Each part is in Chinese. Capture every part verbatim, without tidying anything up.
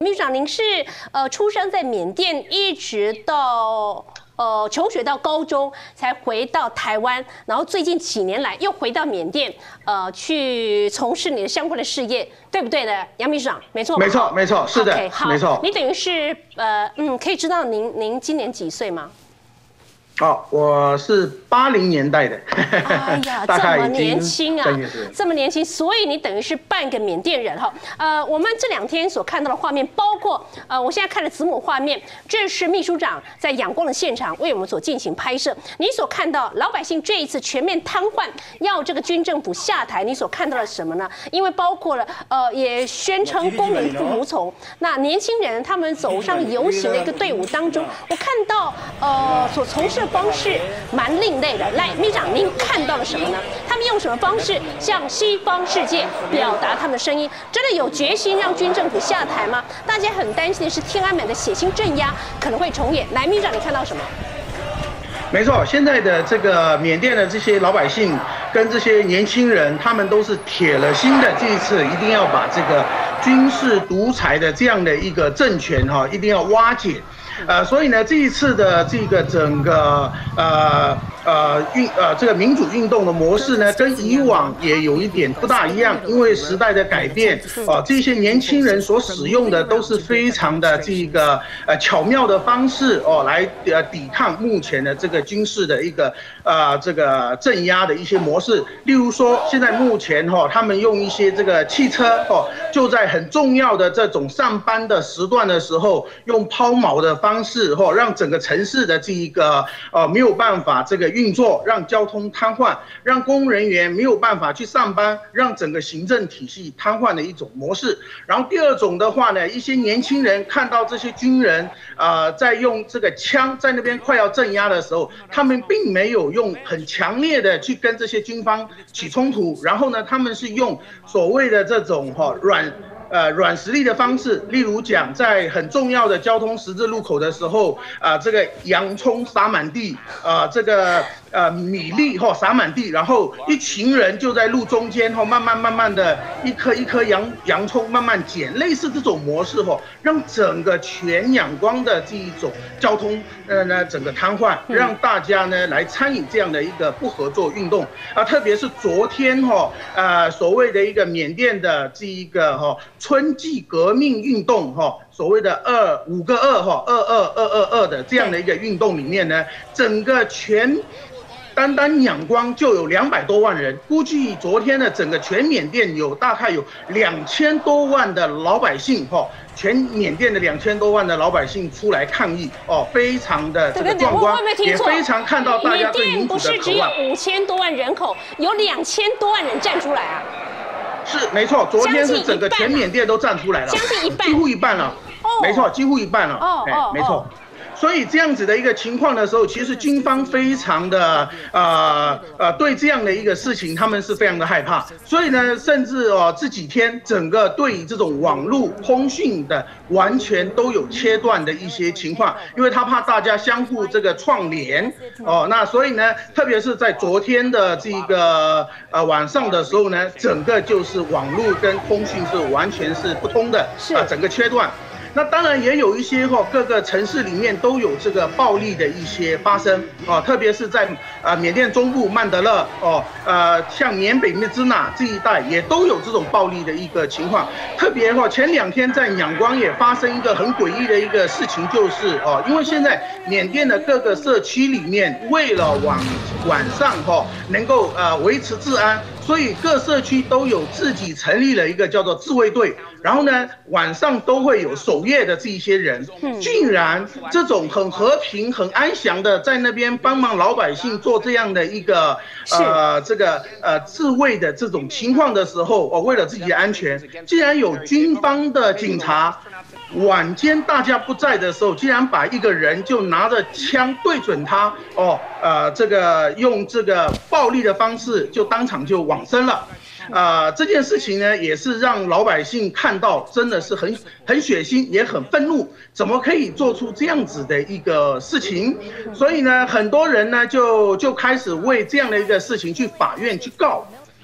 秘书长，您是呃出生在缅甸，一直到。 呃，求学到高中才回到台湾，然后最近几年来又回到缅甸，呃，去从事你的相关的事业，对不对的，杨秘书长？没错， 没错，没错，是的， okay, 好， 没错。 你等于是呃，嗯，可以知道您您今年几岁吗？ 哦，我是八零年代的， 哎呀，这么年轻啊，这么年轻，所以你等于是半个缅甸人哈。呃，我们这两天所看到的画面，包括呃，我现在看的子母画面，这是秘书长在仰光的现场为我们所进行拍摄。你所看到老百姓这一次全面瘫痪，要这个军政府下台，你所看到的什么呢？因为包括了呃，也宣称公民服从。那年轻人他们走上游行的一个队伍当中，我看到呃所从事 方式蛮另类的。来，秘书长，您看到了什么呢？他们用什么方式向西方世界表达他们的声音？真的有决心让军政府下台吗？大家很担心的是天安门的血腥镇压可能会重演。来，秘书长，你看到什么？ 没错，现在的这个缅甸的这些老百姓跟这些年轻人，他们都是铁了心的，这一次一定要把这个军事独裁的这样的一个政权哈，一定要瓦解。 呃，所以呢，这一次的这个整个呃呃运呃这个民主运动的模式呢，跟以往也有一点不大一样，因为时代的改变，哦、呃，这些年轻人所使用的都是非常的这个呃巧妙的方式哦，来呃抵抗目前的这个军事的一个呃这个镇压的一些模式。例如说，现在目前哈、哦，他们用一些这个汽车哦，就在很重要的这种上班的时段的时候，用抛锚的 方式哈，让整个城市的这一个呃没有办法这个运作，让交通瘫痪，让公务人员没有办法去上班，让整个行政体系瘫痪的一种模式。然后第二种的话呢，一些年轻人看到这些军人呃在用这个枪在那边快要镇压的时候，他们并没有用很强烈的去跟这些军方起冲突，然后呢，他们是用所谓的这种哈软 呃，软实力的方式，例如讲，在很重要的交通十字路口的时候，啊、呃，这个洋葱撒满地，啊、呃，这个呃米粒哈、哦、撒满地，然后一群人就在路中间哈、哦，慢慢慢慢的一颗一颗洋洋葱慢慢捡，类似这种模式哈、哦，让整个全仰光的这一种交通呃呢整个瘫痪，让大家呢来参与这样的一个不合作运动啊，特别是昨天哈、哦，呃所谓的一个缅甸的这一个哈、哦。 春季革命运动，哈，所谓的二五个二，哈，二二二二二的这样的一个运动里面呢，整个全单单仰光就有两百多万人，估计昨天的整个全缅甸有大概有两千多万的老百姓，哈，全缅甸的两千多万的老百姓出来抗议，哦，非常的这个壮观，也非常看到大家对民主的渴望。 缅甸不是只有五千多万人口，有两千多万人站出来啊。 是没错，昨天是整个全缅甸都站出来了， 将近一半， 几乎一半了。哦，没错，几乎一半了。 哦哦， 没错。所以这样子的一个情况的时候，其实军方非常的呃呃对这样的一个事情，他们是非常的害怕。所以呢，甚至哦这几天整个对于这种网络通讯的完全都有切断的一些情况，因为他怕大家相互这个串联哦。那所以呢，特别是在昨天的这个呃晚上的时候呢，整个就是网络跟通讯是完全是不通的啊、呃，整个切断。 那当然也有一些哈、哦，各个城市里面都有这个暴力的一些发生哦，特别是在呃缅甸中部曼德勒哦，呃像缅北密支那这一带也都有这种暴力的一个情况。特别哈、哦，前两天在仰光也发生一个很诡异的一个事情，就是哦，因为现在缅甸的各个社区里面，为了晚晚上哈、哦、能够呃维持治安。 所以各社区都有自己成立了一个叫做自卫队，然后呢，晚上都会有守夜的这一些人，竟然这种很和平、很安详的在那边帮忙老百姓做这样的一个呃这个呃自卫的这种情况的时候，哦，为了自己的安全，竟然有军方的警察。 晚间大家不在的时候，竟然把一个人就拿着枪对准他，哦，呃，这个用这个暴力的方式就当场就往生了，呃，这件事情呢，也是让老百姓看到真的是很很血腥，也很愤怒，怎么可以做出这样子的一个事情？所以呢，很多人呢就就开始为这样的一个事情去法院去告。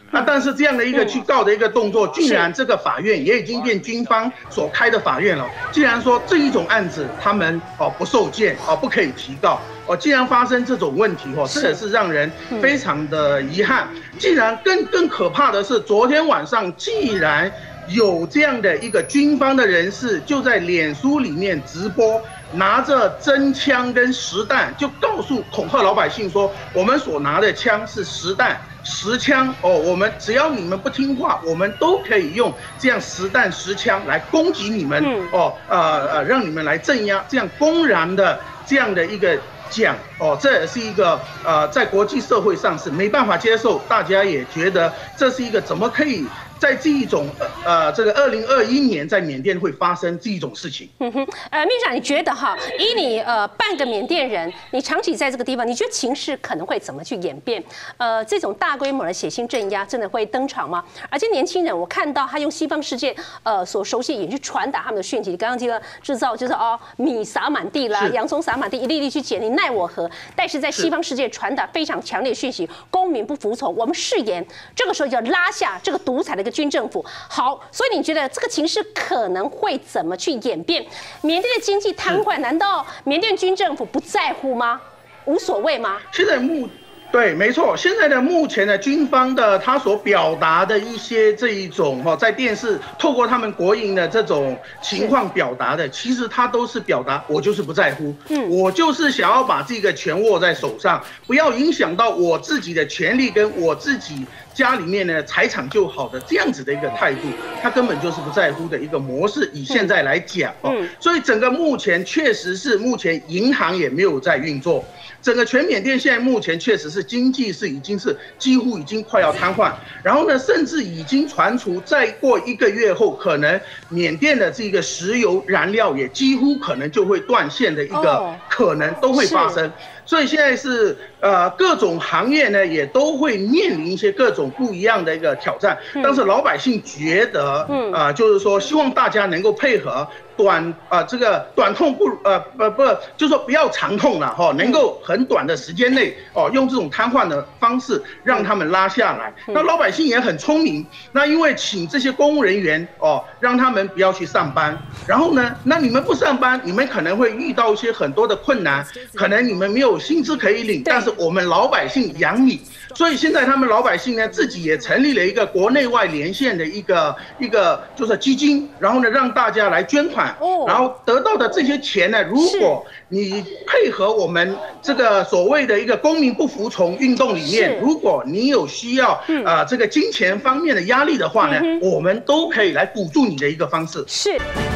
那但是这样的一个去告的一个动作，竟然这个法院也已经变军方所开的法院了。既然说这一种案子他们哦不受件哦不可以提告哦，既然发生这种问题哦，这也是让人非常的遗憾。既然更更可怕的是，昨天晚上既然有这样的一个军方的人士就在脸书里面直播，拿着真枪跟实弹，就告诉恐吓老百姓说，我们所拿的枪是实弹。实枪哦，我们只要你们不听话，我们都可以用这样实弹实枪来攻击你们、嗯、哦，呃呃，让你们来镇压，这样公然的这样的一个讲哦，这也是一个呃，在国际社会上是没办法接受，大家也觉得这是一个怎么可以在这一种呃这个二零二一年在缅甸会发生这一种事情。 嗯哼，呃，秘书长，你觉得哈，以你呃半个缅甸人，你长期在这个地方，你觉得情势可能会怎么去演变？呃，这种大规模的血腥镇压真的会登场吗？而且年轻人，我看到他用西方世界呃所熟悉的语言去传达他们的讯息。刚刚这个制造就是哦，米撒满地啦，洋葱撒满地，一粒粒去捡，你奈我何？但是在西方世界传达非常强烈的讯息，公民不服从，我们誓言，这个时候就要拉下这个独裁的一个军政府。好，所以你觉得这个情势可能会怎么去演变？缅甸的经济瘫痪，难道缅甸军政府不在乎吗？无所谓吗？ 现在目对，没错，现在的目前的军方的他所表达的一些这一种哈，在电视透过他们国营的这种情况表达的，其实他都是表达我就是不在乎，嗯，我就是想要把这个权握在手上，不要影响到我自己的权利跟我自己家里面的财产就好的这样子的一个态度，他根本就是不在乎的一个模式。以现在来讲哦，所以整个目前确实是目前银行也没有在运作。整个全缅甸现在目前确实是经济是已经是几乎已经快要瘫痪，然后呢，甚至已经传出再过一个月后，可能缅甸的这个石油燃料也几乎可能就会断线的一个可能都会发生。所以现在是呃各种行业呢也都会面临一些各种不一样的一个挑战，但是老百姓觉得，嗯啊、呃，就是说希望大家能够配合。短啊、呃，这个短痛不呃不不，就是说不要长痛了哈，能够很短的时间内哦，用这种瘫痪的方式让他们拉下来。那老百姓也很聪明，那因为请这些公务人员哦，让他们不要去上班，然后呢，那你们不上班，你们可能会遇到一些很多的困难，可能你们没有薪资可以领，但是我们老百姓养你。所以现在他们老百姓呢，自己也成立了一个国内外连线的一个一个就是基金，然后呢让大家来捐款，然后得到的这些钱呢，如果你配合我们这个所谓的一个公民不服从运动里面，如果你有需要啊、呃、这个金钱方面的压力的话呢，我们都可以来补助你的一个方式。 是。